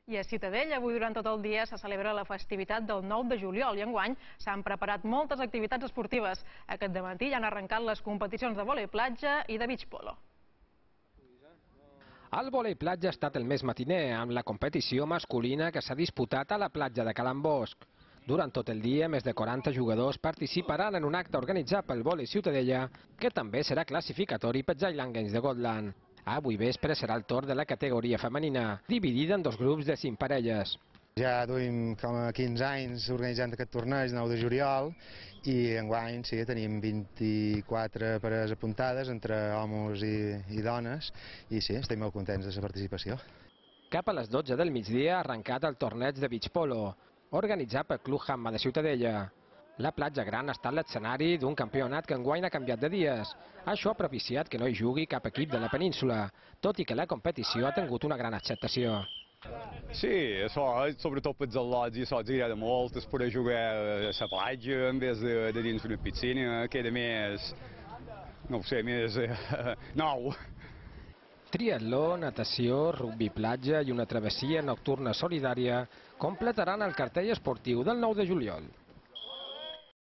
I a Ciutadella, avui durant tot el dia se celebra la festivitat del 9 de juliol i enguany s'han preparat moltes activitats esportives. Aquest dematí ja han arrencat les competicions de vòlei platja i de beach polo. El vòlei platja ha estat el més matiner, amb la competició masculina que s'ha disputat a la platja de Calambosc. Durant tot el dia, més de 40 jugadors participaran en un acte organitzat pel Vòlei Ciutadella, que també serà classificatori pels Highland Games de Gotland. Avui vespre serà el torn de la categoria femenina, dividida en dos grups de 5 parelles. Ja duim com a 15 anys organitzant aquest torneig, 9 de juliol, i enguany sí, tenim 24 parelles apuntades entre homes i dones, i sí, estem molt contents de la participació. Cap a les 12 del migdia ha arrencat el torneig de beach polo, organitzat pel Club Hamma de Ciutadella. La platja gran ha estat l'escenari d'un campionat que enguany ha canviat de dies. Això ha propiciat que no hi jugui cap equip de la península, tot i que la competició ha tingut una gran acceptació. Sí, això, sobretot pels al·lots i això ens agrada molt, és poder jugar a la platja en vez de dins d'una piscina, queda més, no ho sé, més nou. Triatló, natació, rugbi platja i una travessia nocturna solidària completaran el cartell esportiu del 9 de juliol.